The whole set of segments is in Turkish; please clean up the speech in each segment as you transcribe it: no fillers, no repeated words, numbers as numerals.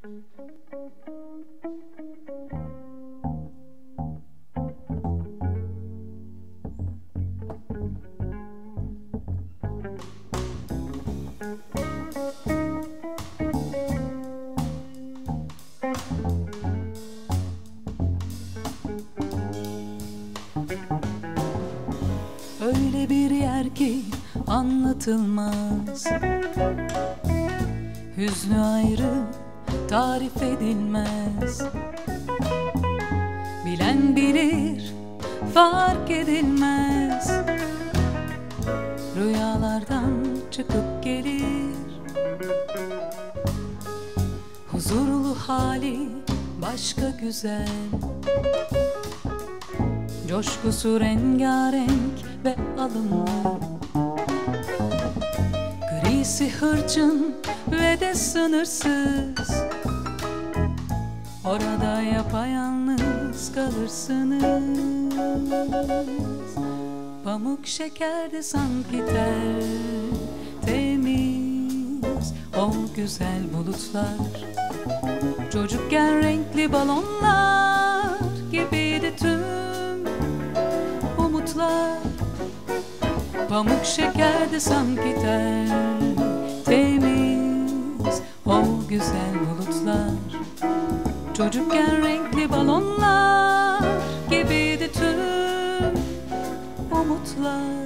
Öyle bir yer ki anlatılmaz, hüznü ayrı tarif edilmez. Bilen bilir, fark edilmez. Rüyalardan çıkıp gelir, huzurlu hali başka güzel. Coşkusu rengarenk ve alımlı, grisi hırçın ve de sınırsız. Orada yapayalnız kalırsınız. Pamuk şekerde sanki temiz o güzel bulutlar. Çocukken renkli balonlar gibiydi tüm umutlar. Pamuk şekerde sanki temiz o güzel bulutlar. Çocukken renkli balonlar gibiydi tüm umutlar.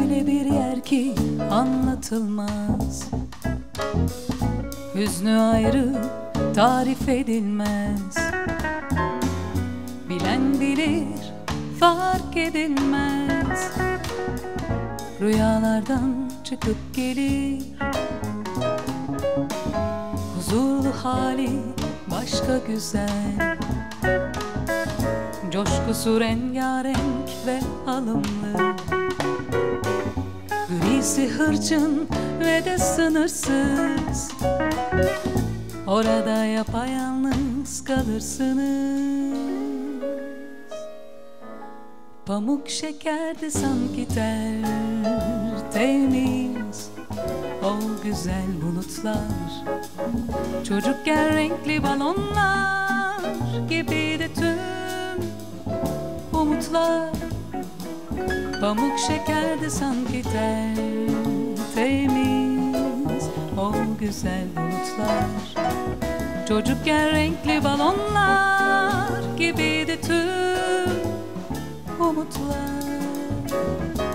Öyle bir yer ki anlatılmaz. Hüznü ayrı, tarif edilmez. Bilen bilir, fark edilmez. Rüyalardan çıkıp gelir. Huzurlu hali başka güzel. Coşkusu rengarenk ve alımlı. Grisi hırçın ve de sınırsız. Orada yapayalnız kalırsınız. Pamuk şekerdi sanki tertemiz o güzel bulutlar. Çocukken renkli balonlar gibiydi tüm umutlar. Pamuk şekerdi sanki tertemiz o güzel bulutlar. Çocukken renkli balonlar gibiydi tüm umutlar.